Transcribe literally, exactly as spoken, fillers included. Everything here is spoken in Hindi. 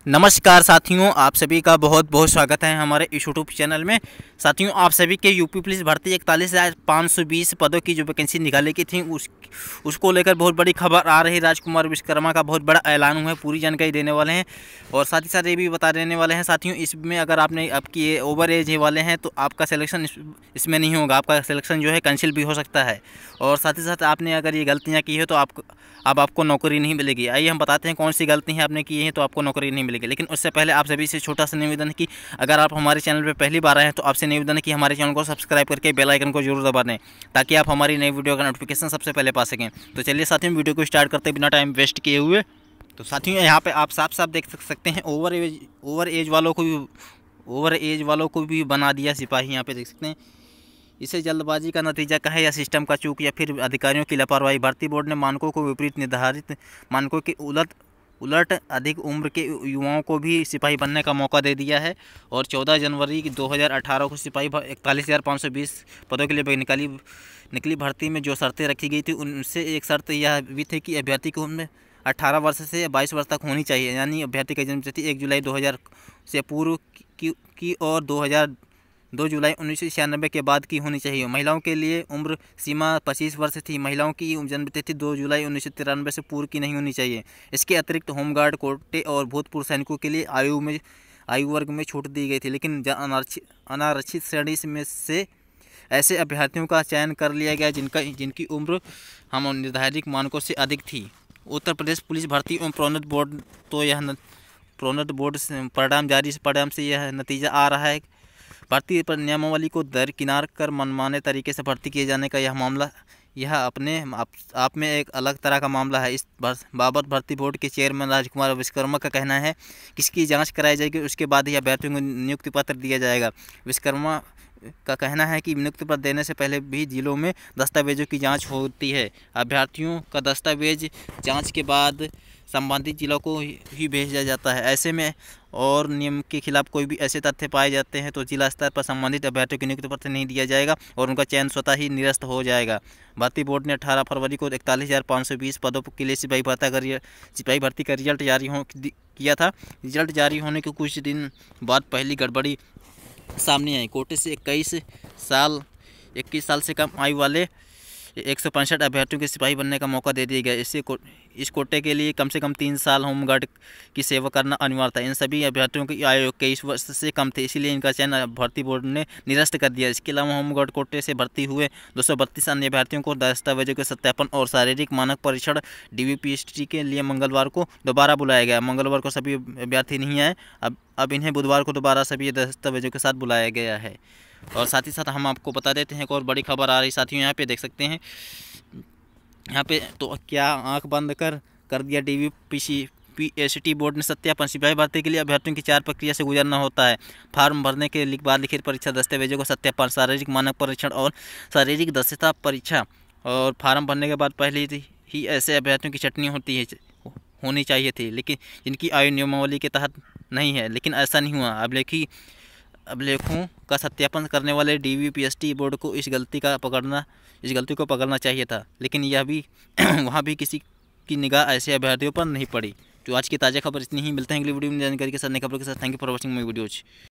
नमस्कार साथियों, आप सभी का बहुत बहुत स्वागत है हमारे इस यूट्यूब चैनल में। साथियों, आप सभी के यूपी पुलिस भर्ती इकतालीस हज़ार पाँच सौ बीस पदों की जो वैकेंसी निकाली की थी उस उसको लेकर बहुत बड़ी खबर आ रही। राजकुमार विश्वकर्मा का बहुत बड़ा ऐलान हुआ है, पूरी जानकारी देने वाले हैं और साथ ही साथ ये भी बता देने वाले हैं साथियों, इसमें अगर आपने आपकी ये ओवर एज वाले हैं तो आपका सिलेक्शन इस, इसमें नहीं होगा, आपका सिलेक्शन जो है कैंसिल भी हो सकता है। और साथ ही साथ आपने अगर ये गलतियाँ की है तो आप अब आपको नौकरी नहीं मिलेगी। आइए हम बताते हैं कौन सी गलती है आपने की है तो आपको नौकरी नहीं मिलेगी। लेकिन उससे पहले आप सभी से छोटा सा निवेदन है कि अगर आप हमारे चैनल पर पहली बार आए हैं तो आपसे निवेदन है कि हमारे चैनल को सब्सक्राइब करके बेल आइकन को जरूर दबा दें ताकि आप हमारी नई वीडियो का नोटिफिकेशन सबसे पहले पा सकें। तो चलिए साथियों, वीडियो को स्टार्ट करते बिना टाइम वेस्ट किए हुए। तो साथियों, यहाँ पे आप साफ साफ देख सकते हैं ओवर एज ओवर एज वालों को भी ओवर एज वालों को भी बना दिया सिपाही। यहाँ पे देख सकते हैं। इसे जल्दबाजी का नतीजा कहे या सिस्टम का चूक या फिर अधिकारियों की लापरवाही, भर्ती बोर्ड ने मानकों को विपरीत निर्धारित मानकों के उलट उलट अधिक उम्र के युवाओं को भी सिपाही बनने का मौका दे दिया है। और चौदह जनवरी दो हज़ार अठारह को सिपाही इकतालीस हज़ार पाँच सौ बीस पदों के लिए निकाली निकली भर्ती में जो शर्तें रखी गई थी उनसे एक शर्त यह भी थी कि अभ्यर्थी की उम्र अठारह वर्ष से बाईस वर्ष तक होनी चाहिए, यानी अभ्यर्थी की जन्म तिथि एक जुलाई दो हज़ार से पूर्व की, की और दो हज़ार दो जुलाई उन्नीस सौ छियानबे के बाद की होनी चाहिए। महिलाओं के लिए उम्र सीमा पच्चीस वर्ष थी। महिलाओं की जन्म तिथि दो जुलाई उन्नीस सौ तिरानवे से पूर्व की नहीं होनी चाहिए। इसके अतिरिक्त होमगार्ड, कोटे और भूतपूर्व सैनिकों के लिए आयु में आयु वर्ग में छूट दी गई थी। लेकिन अनारक्षित अनारक्षित श्रेणी में से ऐसे अभ्यर्थियों का चयन कर लिया गया जिनका जिनकी उम्र हम निर्धारित मानकों से अधिक थी। उत्तर प्रदेश पुलिस भर्ती एवं प्रोन्नत बोर्ड तो यह प्रोन्नत बोर्ड परिणाम जारी परिणाम से यह नतीजा आ रहा है। भर्ती पर नियमावली को दरकिनार कर मनमाने तरीके से भर्ती किए जाने का यह मामला यह अपने आप, आप में एक अलग तरह का मामला है। इस बाबत भर्ती बोर्ड के चेयरमैन राजकुमार विश्वकर्मा का कहना है कि इसकी जांच कराई जाएगी, उसके बाद ही अभ्यर्थियों को नियुक्ति पत्र दिया जाएगा। विश्वकर्मा का कहना है कि नियुक्ति पत्र देने से पहले भी जिलों में दस्तावेजों की जांच होती है। अभ्यर्थियों का दस्तावेज जांच के बाद संबंधित जिलों को ही भेजा जाता है। ऐसे में और नियम के खिलाफ कोई भी ऐसे तथ्य पाए जाते हैं तो जिला स्तर पर संबंधित अभ्यर्थियों को नियुक्ति पत्र नहीं दिया जाएगा और उनका चयन स्वतः ही निरस्त हो जाएगा। भर्ती बोर्ड ने अठारह फरवरी को इकतालीस हज़ार पाँच सौ बीस पदों के लिए सिपाही भर्ती का सिपाही भर्ती का रिजल्ट जारी हो किया था। रिजल्ट जारी होने के कुछ दिन बाद पहली गड़बड़ी सामने आई। कोटे से इक्कीस साल इक्कीस साल से कम आयु वाले एक सौ पैंसठ अभ्यर्थियों के सिपाही बनने का मौका दे दिया गया। इससे को, इस कोटे के लिए कम से कम तीन साल होमगार्ड की सेवा करना अनिवार्य था। इन सभी अभ्यर्थियों की आयु इक्कीस वर्ष से कम थी, इसीलिए इनका चयन भर्ती बोर्ड ने निरस्त कर दिया। इसके अलावा होमगार्ड कोटे से भर्ती हुए दो सौ बत्तीस अन्य अभ्यर्थियों को दस्तावेजों के सत्यापन और शारीरिक मानक परीक्षण D V P S T के लिए मंगलवार को दोबारा बुलाया गया। मंगलवार को सभी अभ्यर्थी नहीं आए, अब अब इन्हें बुधवार को दोबारा सभी दस्तावेजों के साथ बुलाया गया है। और साथ ही साथ हम आपको बता देते हैं एक और बड़ी खबर आ रही साथियों, यहाँ पे देख सकते हैं। यहाँ पे तो क्या आंख बंद कर कर दिया D V P C P S T board ने सत्यापन। सिपाही भर्ती के लिए अभ्यर्थियों की चार प्रक्रिया से गुजरना होता है। फार्म भरने के बाद लिखित परीक्षा, दस्तावेजों का सत्यापन, शारीरिक मानक परीक्षण और शारीरिक दक्षता परीक्षा। और फार्म भरने के बाद पहले ही ऐसे अभ्यर्थियों की छटनी होती है होनी चाहिए थी, लेकिन जिनकी आयु नियमावली के तहत नहीं है। लेकिन ऐसा नहीं हुआ। अभिलेखी अभिलेखों का सत्यापन करने वाले D V P S T board को इस गलती का पकड़ना इस गलती को पकड़ना चाहिए था, लेकिन यह भी वहाँ भी किसी की निगाह ऐसे अभ्यर्थियों पर नहीं पड़ी। तो आज की ताज़ा खबर इतनी ही। मिलते हैं अगली वीडियो में जानकारी के साथ, नई खबरों के साथ। Thank you for watching my videos.